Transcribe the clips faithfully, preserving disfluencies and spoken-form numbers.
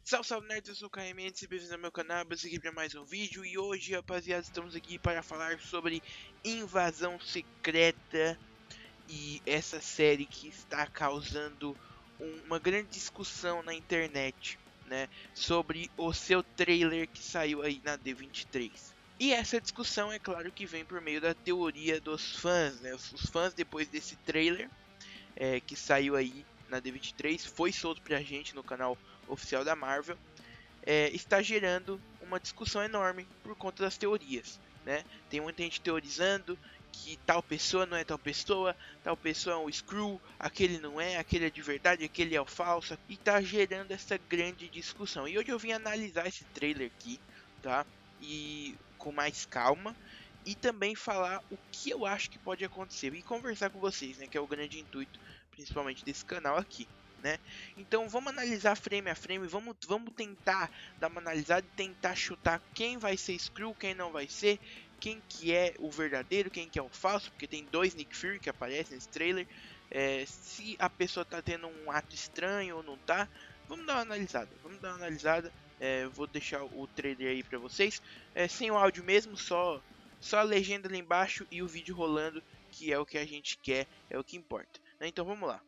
Salve, salve nerds, eu sou o K M, se bem-vindos ao meu canal, bem aqui para mais um vídeo. E hoje, rapaziada, estamos aqui para falar sobre Invasão Secreta. E essa série que está causando um, uma grande discussão na internet, né? Sobre o seu trailer que saiu aí na D vinte e três. E essa discussão, é claro que vem por meio da teoria dos fãs, né? Os, os fãs, depois desse trailer é, que saiu aí na D vinte e três, foi solto pra gente no canal oficial da Marvel, é, está gerando uma discussão enorme por conta das teorias, né? Tem muita gente teorizando que tal pessoa não é tal pessoa, tal pessoa é um Skrull, aquele não é, aquele é de verdade, aquele é o falso, e tá gerando essa grande discussão. E hoje eu vim analisar esse trailer aqui, tá? E com mais calma, e também falar o que eu acho que pode acontecer e conversar com vocês, né? Que é o grande intuito, principalmente desse canal aqui. Né? Então vamos analisar frame a frame, vamos, vamos tentar dar uma analisada e tentar chutar quem vai ser Skrull, quem não vai ser, quem que é o verdadeiro, quem que é o falso, porque tem dois Nick Fury que aparecem nesse trailer, é, se a pessoa tá tendo um ato estranho ou não tá, vamos dar uma analisada, vamos dar uma analisada, é, vou deixar o trailer aí pra vocês, é, sem o áudio mesmo, só, só a legenda ali embaixo e o vídeo rolando, que é o que a gente quer, é o que importa, né? Então vamos lá.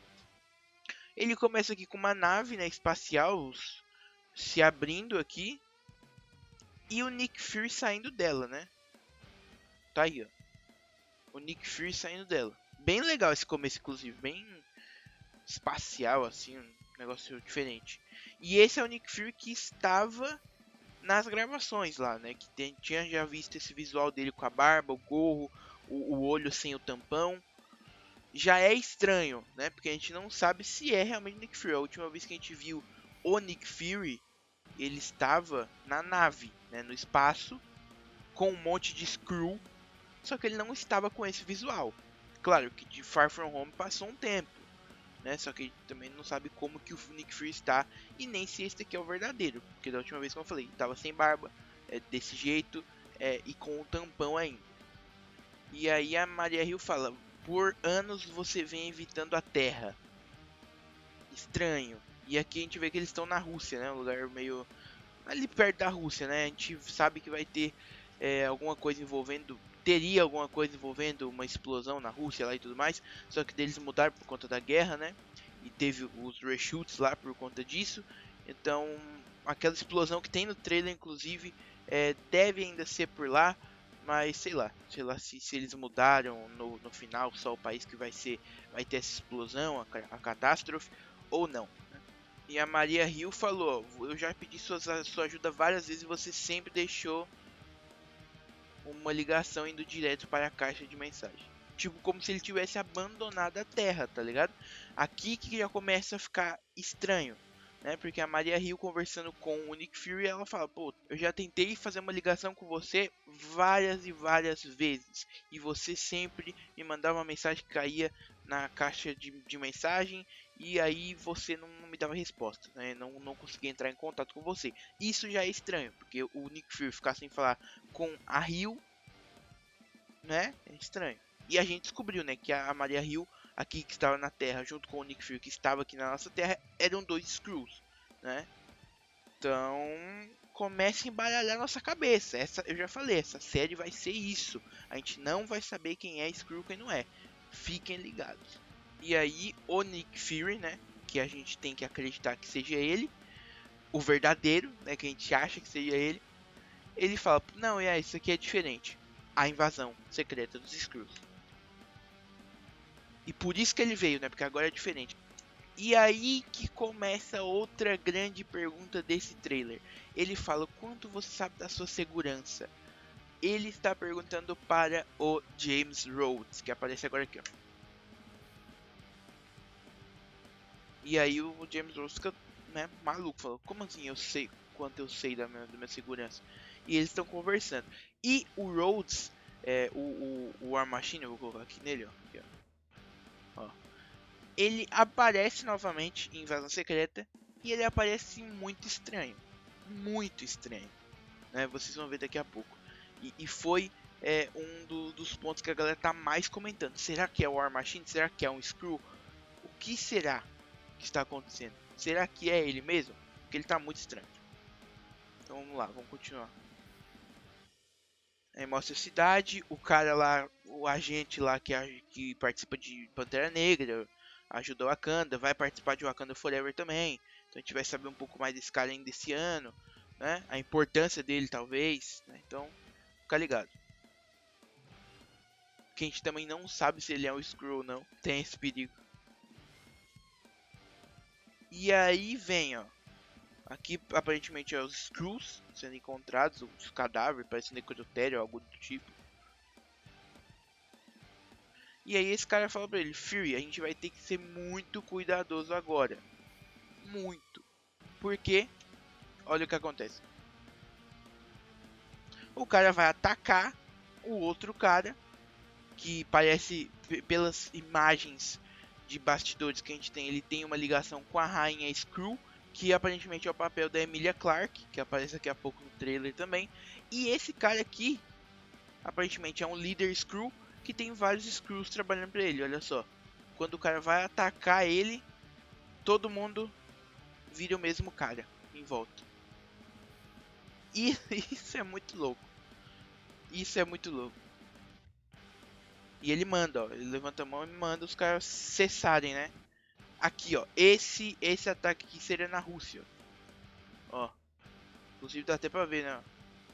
Ele começa aqui com uma nave, né, espacial se abrindo aqui e o Nick Fury saindo dela, né? Tá aí, ó. O Nick Fury saindo dela. Bem legal esse começo, inclusive, bem espacial assim, um negócio diferente. E esse é o Nick Fury que estava nas gravações lá, né? Que tem, tinha já visto esse visual dele com a barba, o gorro, o, o olho sem o tampão. Já é estranho, né? Porque a gente não sabe se é realmente Nick Fury. A última vez que a gente viu o Nick Fury, ele estava na nave, né, no espaço, com um monte de Skrull, só que ele não estava com esse visual. Claro que de Far From Home passou um tempo, né? Só que a gente também não sabe como que o Nick Fury está e nem se esse aqui é o verdadeiro, porque da última vez que eu falei, estava sem barba, é, desse jeito, é, e com o tampão ainda. E aí a Maria Hill fala: por anos você vem evitando a Terra. Estranho. E aqui a gente vê que eles estão na Rússia, né? Um lugar meio ali perto da Rússia, né? A gente sabe que vai ter é, alguma coisa envolvendo, teria alguma coisa envolvendo uma explosão na Rússia lá e tudo mais. Só que deles mudaram por conta da guerra, né? E teve os reshoots lá por conta disso. Então, aquela explosão que tem no trailer, inclusive, é, deve ainda ser por lá. Mas sei lá, sei lá se, se eles mudaram no, no final, só o país que vai ser, vai ter essa explosão, a, a catástrofe, ou não. E a Maria Hill falou: eu já pedi sua, sua ajuda várias vezes e você sempre deixou uma ligação indo direto para a caixa de mensagem. Tipo, como se ele tivesse abandonado a Terra, tá ligado? Aqui que já começa a ficar estranho, né? Porque a Maria Hill conversando com o Nick Fury, ela fala: pô, eu já tentei fazer uma ligação com você várias e várias vezes. E você sempre me mandava uma mensagem que caía na caixa de, de mensagem. E aí você não, não me dava resposta, né? Não, não conseguia entrar em contato com você. Isso já é estranho, porque o Nick Fury ficar sem falar com a Hill, né? É estranho. E a gente descobriu, né, que a Maria Hill, aqui que estava na Terra, junto com o Nick Fury, que estava aqui na nossa Terra, eram dois Skrulls, né? Então, começa a embaralhar nossa cabeça. Essa, eu já falei, essa série vai ser isso. A gente não vai saber quem é Skrull e quem não é. Fiquem ligados. E aí, o Nick Fury, né, que a gente tem que acreditar que seja ele, o verdadeiro, né, que a gente acha que seja ele, ele fala: não, é, isso aqui é diferente. A invasão secreta dos Skrulls. E por isso que ele veio, né? Porque agora é diferente. E aí que começa outra grande pergunta desse trailer. Ele fala: quanto você sabe da sua segurança? Ele está perguntando para o James Rhodes, que aparece agora aqui, ó. E aí o James Rhodes fica, né, maluco, falou: como assim eu sei quanto eu sei da minha, da minha segurança? E eles estão conversando. E o Rhodes, é, o, o, o War Machine, eu vou colocar aqui nele, ó, aqui, ó. Ó. Ele aparece novamente em Invasão Secreta e ele aparece muito estranho, muito estranho, né? Vocês vão ver daqui a pouco. E, e foi é, um do, dos pontos que a galera tá mais comentando. Será que é o War Machine? Será que é um Skrull? O que será que está acontecendo? Será que é ele mesmo? porque ele tá muito estranho. Então vamos lá, vamos continuar. Aí mostra a cidade, o cara lá, o agente lá que, que participa de Pantera Negra, ajuda o Wakanda, vai participar de Wakanda Forever também. Então a gente vai saber um pouco mais desse cara ainda esse ano, né? A importância dele talvez, né? Então fica ligado. Que a gente também não sabe se ele é um Skrull ou não, tem esse perigo. E aí vem, ó. Aqui aparentemente é os Skrulls sendo encontrados, os cadáveres, parece necrotério ou algo do tipo. E aí esse cara fala pra ele, Fury, a gente vai ter que ser muito cuidadoso agora. Muito. Porque, olha o que acontece. O cara vai atacar o outro cara, que parece, pelas imagens de bastidores que a gente tem, ele tem uma ligação com a rainha Skrull, que aparentemente é o papel da Emilia Clarke, que aparece daqui a pouco no trailer também. E esse cara aqui, aparentemente é um líder Skrull, que tem vários Skrulls trabalhando para ele, olha só. Quando o cara vai atacar ele, todo mundo vira o mesmo cara em volta. E isso é muito louco. Isso é muito louco. E ele manda, ó, ele levanta a mão e manda os caras cessarem, né? Aqui, ó, esse esse ataque aqui seria na Rússia. Ó. Inclusive dá até pra ver, né?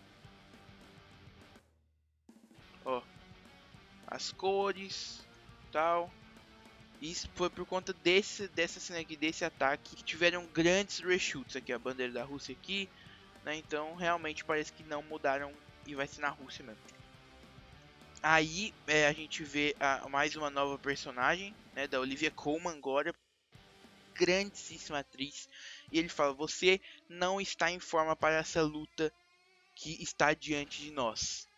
Ó. As cores, tal. Isso foi por conta desse dessa cena aqui, desse ataque, que tiveram grandes reshoots aqui, a bandeira da Rússia aqui, né? Então, realmente parece que não mudaram e vai ser na Rússia mesmo. Aí é, a gente vê a, mais uma nova personagem, né, da Olivia Colman agora, grandíssima atriz, e ele fala, você não está em forma para essa luta que está diante de nós.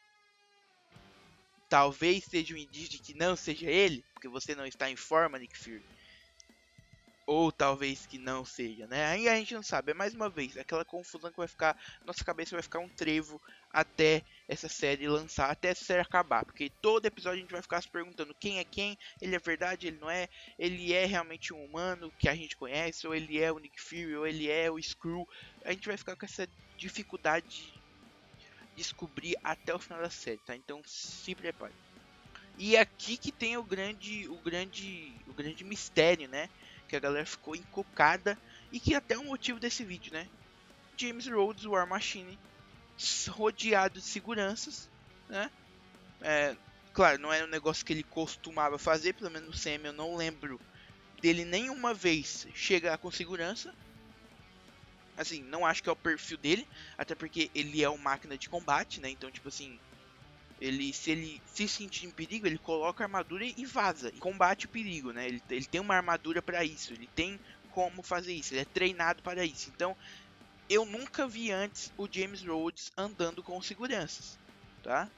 Talvez seja um indício de que não seja ele, porque você não está em forma, Nick Fury. Ou talvez que não seja, né? Aí a gente não sabe. É mais uma vez aquela confusão que vai ficar. Nossa cabeça vai ficar um trevo até essa série lançar, até essa série acabar. Porque todo episódio a gente vai ficar se perguntando quem é quem, ele é verdade, ele não é, ele é realmente um humano que a gente conhece, ou ele é o Nick Fury, ou ele é o Skrull. A gente vai ficar com essa dificuldade de descobrir até o final da série, tá? Então se prepare. E aqui que tem o grande, o grande, o grande mistério, né? Que a galera ficou encucada e que até é o motivo desse vídeo, né? James Rhodes, War Machine, rodeado de seguranças, né? É, claro, não era um negócio que ele costumava fazer, pelo menos no Sam eu não lembro dele nenhuma vez chegar com segurança. Assim, não acho que é o perfil dele, até porque ele é uma máquina de combate, né? Então, tipo assim, ele, se ele se sentir em perigo, ele coloca a armadura e vaza, e combate o perigo, né? Ele, ele tem uma armadura para isso, ele tem como fazer isso, ele é treinado para isso. Então, eu nunca vi antes o James Rhodes andando com seguranças, tá?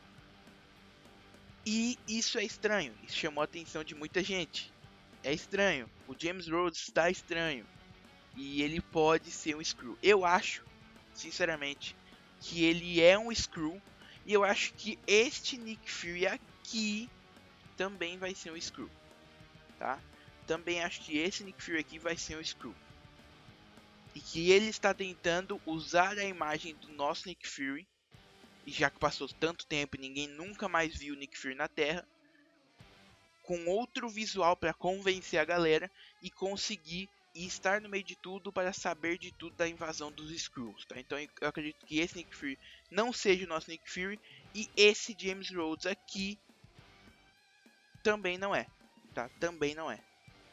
E isso é estranho, isso chamou a atenção de muita gente. É estranho, o James Rhodes está estranho, e ele pode ser um Skrull. Eu acho, sinceramente, que ele é um Skrull. E eu acho que este Nick Fury aqui também vai ser um Skrull, tá? Também acho que esse Nick Fury aqui vai ser um Skrull. E que ele está tentando usar a imagem do nosso Nick Fury. E já que passou tanto tempo e ninguém nunca mais viu o Nick Fury na Terra, com outro visual para convencer a galera e conseguir e estar no meio de tudo para saber de tudo da invasão dos Skrulls, tá? Então eu acredito que esse Nick Fury não seja o nosso Nick Fury e esse James Rhodes aqui também não é, tá? Também não é.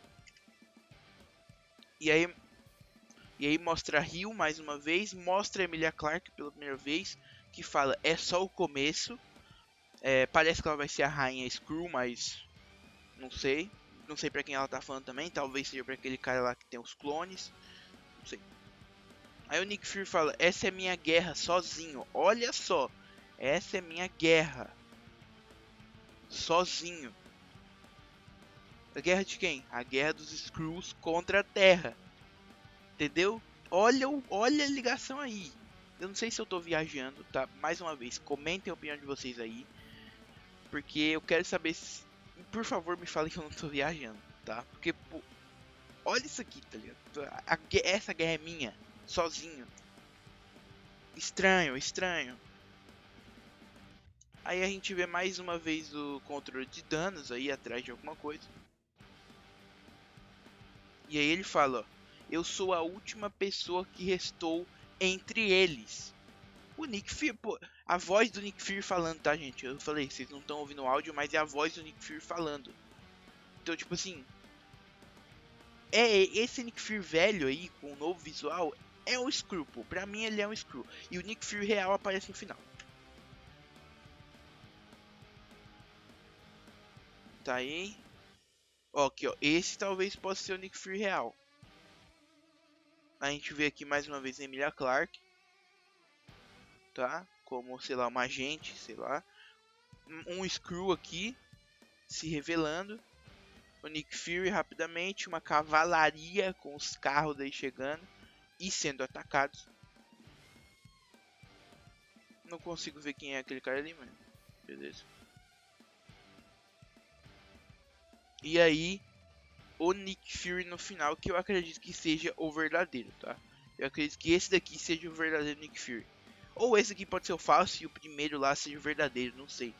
E aí, e aí mostra a Rio mais uma vez, mostra a Emilia Clarke pela primeira vez, que fala, é só o começo. É, parece que ela vai ser a rainha Skrull, mas não sei. Não sei pra quem ela tá falando também. Talvez seja pra aquele cara lá que tem os clones. Não sei. Aí o Nick Fury fala, essa é minha guerra sozinho. Olha só. Essa é minha guerra. Sozinho. A guerra de quem? A guerra dos Skrulls contra a Terra. Entendeu? Olha, olha a ligação aí. Eu não sei se eu tô viajando, tá? Mais uma vez, comentem a opinião de vocês aí. Porque eu quero saber se... Por favor, me falem que eu não tô viajando, tá? Porque, pô, olha isso aqui, tá ligado? A, a, essa guerra é minha. sozinho. Estranho, estranho. Aí a gente vê mais uma vez o controle de danos aí atrás de alguma coisa. E aí ele fala, ó, eu sou a última pessoa que restou entre eles. O Nick Fury, pô, a voz do Nick Fury falando, tá, gente? Eu falei, vocês não estão ouvindo o áudio, mas é a voz do Nick Fury falando. Então, tipo assim, é esse Nick Fury velho aí, com um novo visual, é um Skrull, pô. Pra mim ele é um Skrull. E o Nick Fury real aparece no final. Tá aí. Ó, aqui, ó. Esse talvez possa ser o Nick Fury real. A gente vê aqui mais uma vez a Emilia Clarke. Tá? Como, sei lá, uma agente, sei lá. Um Skrull aqui. Se revelando. O Nick Fury rapidamente. Uma cavalaria com os carros aí chegando. E sendo atacados. Não consigo ver quem é aquele cara ali, mano. Beleza. E aí, o Nick Fury no final, que eu acredito que seja o verdadeiro, tá? Eu acredito que esse daqui seja o verdadeiro Nick Fury. Ou esse aqui pode ser o falso e o primeiro lá seja o verdadeiro, não sei.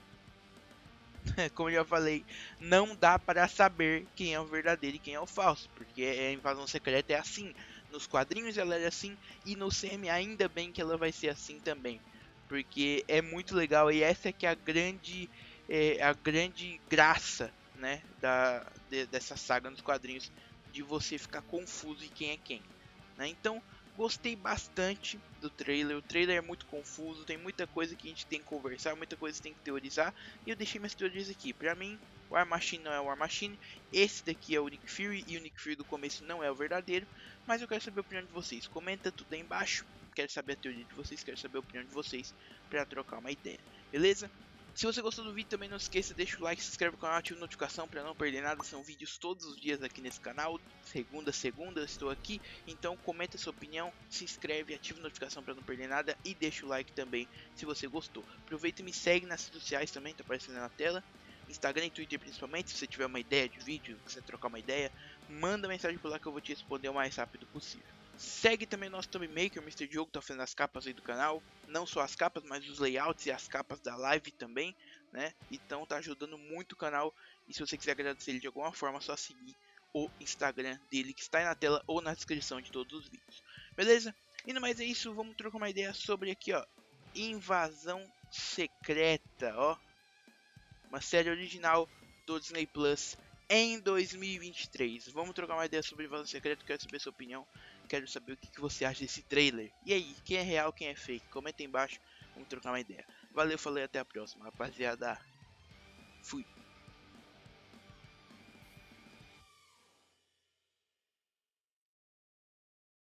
Como eu já falei, não dá para saber quem é o verdadeiro e quem é o falso. Porque a invasão secreta é assim. Nos quadrinhos ela é assim e no C M ainda bem que ela vai ser assim também. Porque é muito legal e essa é que é a grande, é, a grande graça, né, da, de, dessa saga nos quadrinhos, de você ficar confuso em quem é quem, né? Então, gostei bastante do trailer. O trailer é muito confuso, tem muita coisa que a gente tem que conversar, muita coisa que tem que teorizar, e eu deixei minhas teorias aqui. Pra mim, o War Machine não é o War Machine, esse daqui é o Nick Fury, e o Nick Fury do começo não é o verdadeiro, mas eu quero saber a opinião de vocês. Comenta tudo aí embaixo, quero saber a teoria de vocês, quero saber a opinião de vocês, pra trocar uma ideia, beleza? Se você gostou do vídeo, também não esqueça, deixa o like, se inscreve no canal, ativa a notificação para não perder nada. São vídeos todos os dias aqui nesse canal, segunda a segunda eu estou aqui. Então comenta a sua opinião, se inscreve, ativa a notificação para não perder nada e deixa o like também se você gostou. Aproveita e me segue nas redes sociais também, tá aparecendo na tela. Instagram e Twitter principalmente, se você tiver uma ideia de vídeo, quiser trocar uma ideia, manda mensagem por lá que eu vou te responder o mais rápido possível. Segue também o nosso Thumb Maker, o mister Diogo tá fazendo as capas aí do canal. Não só as capas, mas os layouts e as capas da live também, né? Então tá ajudando muito o canal. E se você quiser agradecer ele de alguma forma, é só seguir o Instagram dele que está aí na tela ou na descrição de todos os vídeos. Beleza? E no mais é isso, vamos trocar uma ideia sobre aqui, ó. Invasão Secreta, ó. Uma série original do Disney Plus em dois mil e vinte e três. Vamos trocar uma ideia sobre Invasão Secreta, quero saber a sua opinião. Quero saber o que, que você acha desse trailer. E aí, quem é real, quem é fake? Comenta aí embaixo, vamos trocar uma ideia. Valeu, falei, até a próxima, rapaziada. Fui.